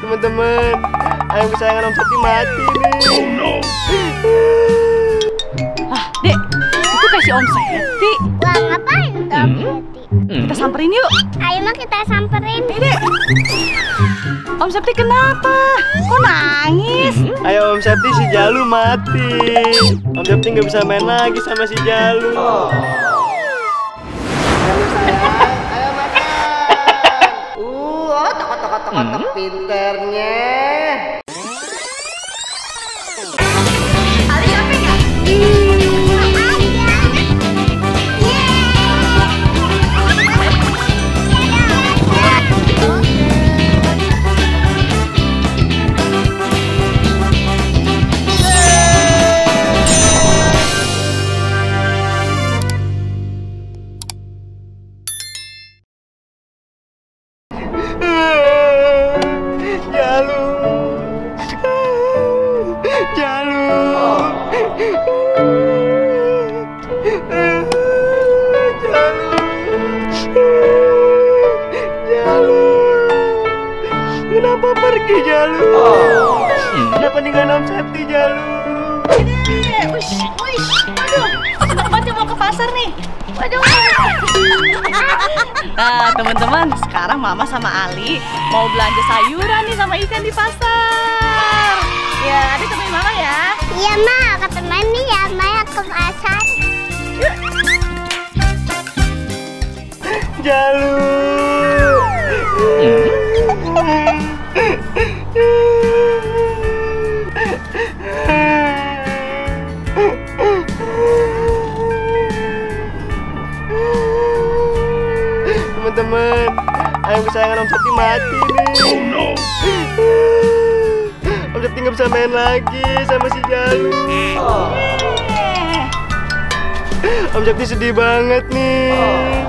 Teman-teman, ayam kesayangan Om Septi mati nih. Oh no. Ah, Dek, itu kasih Om Septi. Wah, ngapain tuh Om Septi? Kita samperin yuk. Ayo mah kita samperin. Dek, Om Septi kenapa? Kok nangis? Ayo Om Septi, si Jalu mati. Om Septi nggak bisa main lagi sama si Jalu. Jalu sayang, ayo makan. Tok pinternya. Ali capek nggak? Kenapa pergi Jalu? Kenapa ninggalin Om Septi Jalu? Aduh, senang banget mau ke pasar nih. Waduh. Nah, teman-teman, sekarang Mama sama Ali mau belanja sayuran nih sama ikan di pasar. Ya, Adi temenin Mama ya. Iya, Ma, aku temenin ya, Ma, ke pasar. Jalu. Teman-teman, ayam kesayangan Om Septi mati nih. Oh no. Om Septi nggak bisa main lagi sama si Jalu. Om Septi sedih banget nih.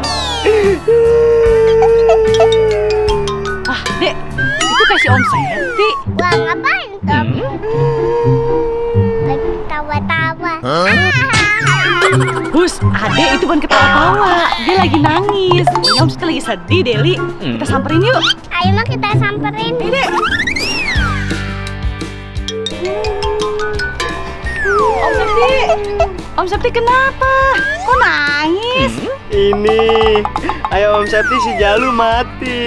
Ah, Dek, itu kasih Om Septi. Wah, ngapain tuh Om Septi? Lagi tawa-tawa. Hus, Adek itu bukan ketawa-tawa, dia lagi nangis. Ini Om Septi lagi sedih, Deli. Kita samperin yuk. Ayo mah kita samperin. Dek. Om Septi, Om Septi kenapa? Kok nangis? Ini, ayo Om Septi, si Jalu mati.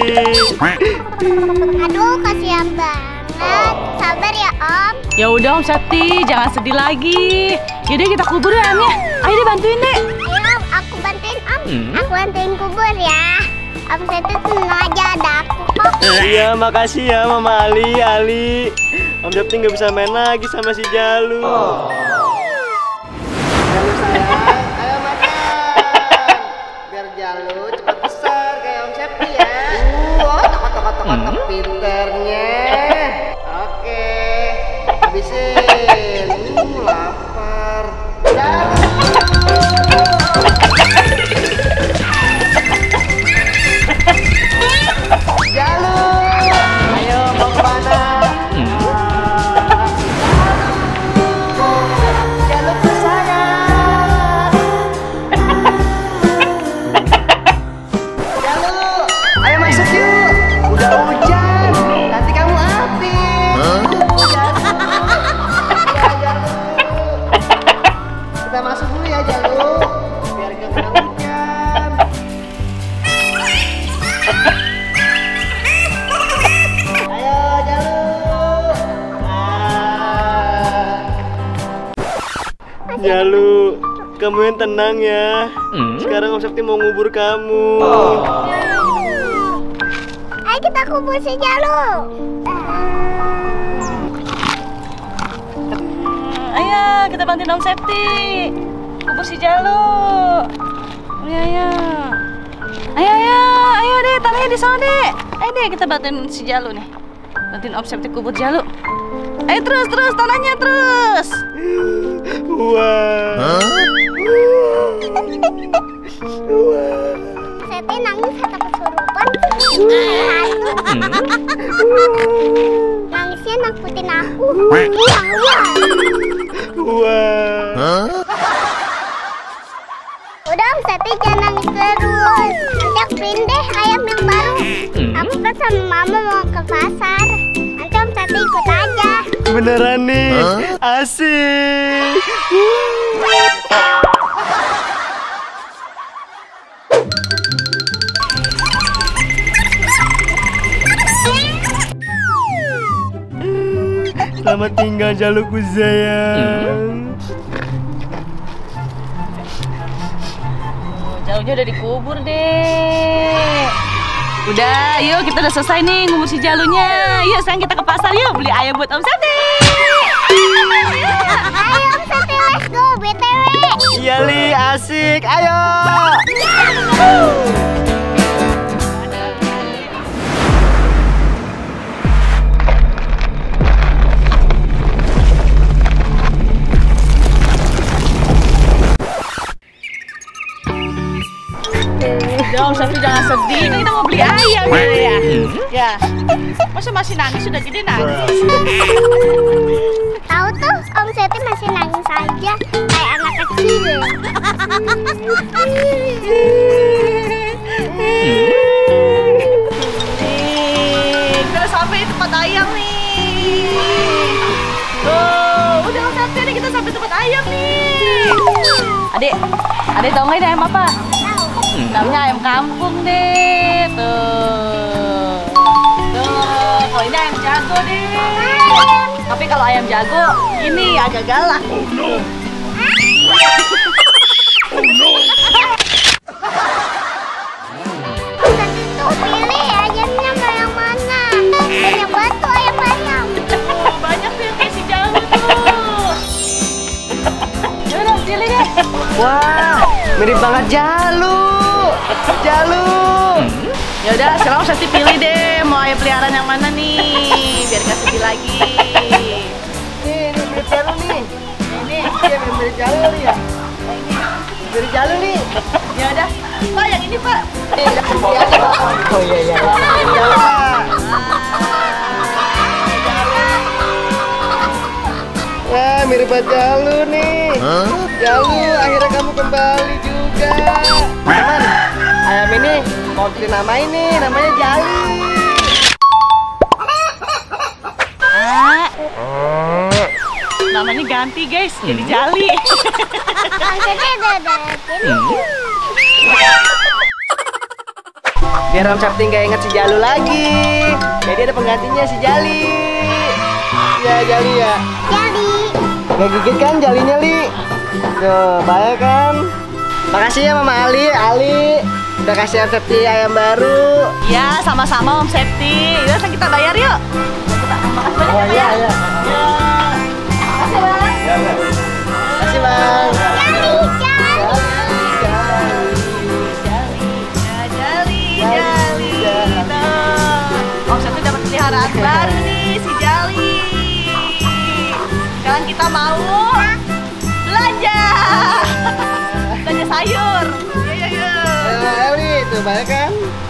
Aduh, kasihan banget. Sabar ya Om. Ya udah Om Septi, jangan sedih lagi. Yaudah kita kubur ya Om ya. Ayo deh bantuin deh. Ayo Om, aku bantuin Om. Aku bantuin kubur ya. Om Septi tenang aja, ada aku kok. Iya, makasih ya Mama Ali. Om Septi nggak bisa main lagi sama si Jalu. Jalu sayang, ayo makan. Biar Jalu cepat besar kayak Om Septi ya. Tok pinternya. Oke, habisin. Lapar. Jalu, ayo mau kemana? Jalu kesayangan. Jalu, ayo masuk yuk. Udah hujan, nanti kamu habis. Jalu, ya Jalu. Kita masuk dulu ya Jalu, biar gak kena hujan. Ayo Jalu. Jalu, kamu yang tenang ya. Sekarang Om Septi mau ngubur kamu. Ayo kita kubur si Jalu. Ayo kita bantuin Om Septi. Kubur si Jalu. Ayo. Ayo deh, tanahnya di sana deh. Ayo deh kita bantuin si Jalu nih. Bantuin Om Septi kubur Jalu. Ayo terus tanahnya terus. Wah. Septi nangis atau kesurupan? Nangisnya nakutin aku. Wah. Udah Om Septi jangan nangis terus. Ajak beliin deh ayam yang baru. Aku kan sama Mama mau ke pasar. Beneran nih, asik. Selamat tinggal Jaluku sayang. Jauhnya udah dikubur deh. Udah, yuk kita udah selesai nih ngubur si Jalunya. Yuk sekarang kita ke pasar yuk beli ayam buat Om Septi. Ayo Om Septi, let's go BTW. Iya Li, asik, ayo. Udah Om Septi jangan sedih, kan kita mau beli ayam ya. Ya, masa masih nangis sudah gede nangis. Tahu tuh Om Septi masih nangis aja kayak anak kecil. Nih, kita udah sampai di tempat ayam nih. Tuh, udah Om Septi nih kita sampai tempat ayam nih. Adek tahu nggak ini ayam apa? Namanya ayam kampung deh. Tuh, kalau ini ayam jago deh. Tapi kalau ayam jago ini agak galak. Septi tuh pilih ayamnya mau yang mana. Banyak banget tuh ayam-ayam. Banyak tuh yang kayak si Jalu tuh. Yaudah pilih deh. Wah, mirip banget Jalu. Ya udah, sekarang Om Septi pilih deh mau ayam peliharaan yang mana nih, biar gak sedih lagi. Ini mirip Jalu nih. Ini, Iya, mirip Jalu nih ya. Mirip Jalu nih. ya udah, Pak yang ini Pak. Oh iya. Wah, mirip banget Jalu nih. Jalu, akhirnya kamu kembali juga. Teman, ayam ini mau dinamain nih, namanya Jali. Namanya ganti guys, jadi Jali. Om Septi udah Biar Om Septi nggak inget si Jalu lagi. Jadi ada penggantinya si Jali. Ya Jali ya. jadi. Gak gigit kan Jalinya Li? Tuh, baik kan? Makasih ya Mama Ali udah kasih Om Septi ayam baru. Ya, sama-sama Om Septi. Yuk, sekarang kita bayar yuk. Kita makasih banyak Oh ya. iya. Makasih Bang. Makasih Bang. Jali. Tuh. Om Septi dapat peliharaan baru nih, si Jali. Sekarang kita mau belanja sayur. Iya. Ayo Li, tuh baik kan?